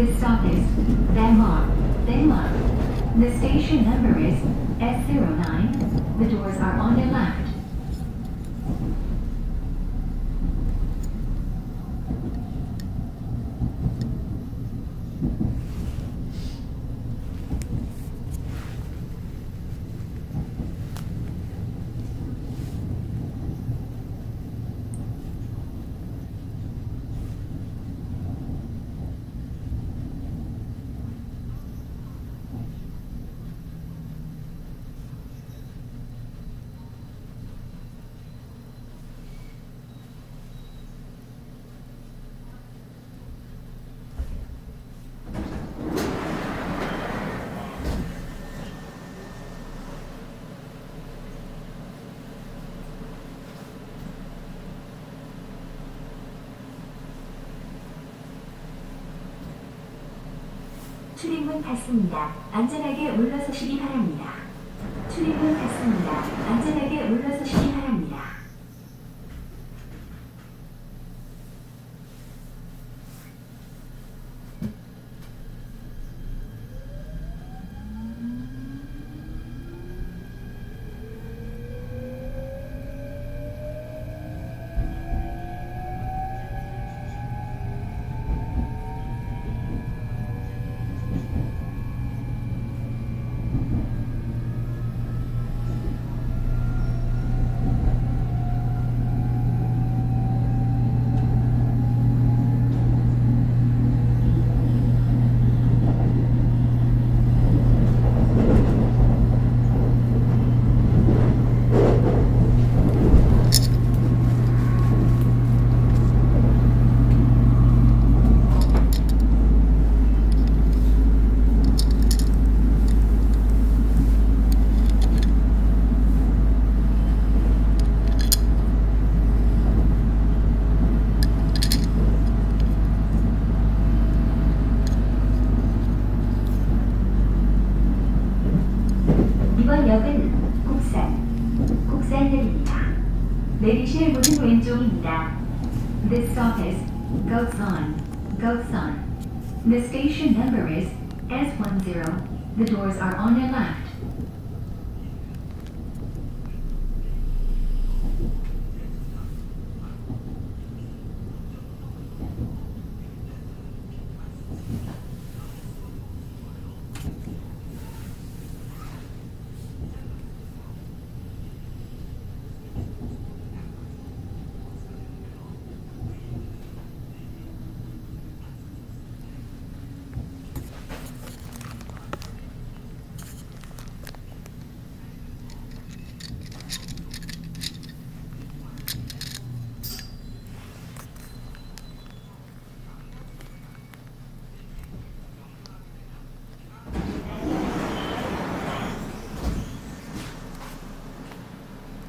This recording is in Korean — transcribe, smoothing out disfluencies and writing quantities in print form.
This stop is Denmark. Denmark. The station number is S09. The doors are on your left. 출입문 닫습니다. 안전하게 물러서시기 바랍니다. 출입문 닫습니다. 안전하게 물러서시기 바랍니다. 이번 역은 국산역입니다. 내리실 문은 왼쪽입니다. This stop is Goksan. Goksan. The station number is S10. The doors are on your left.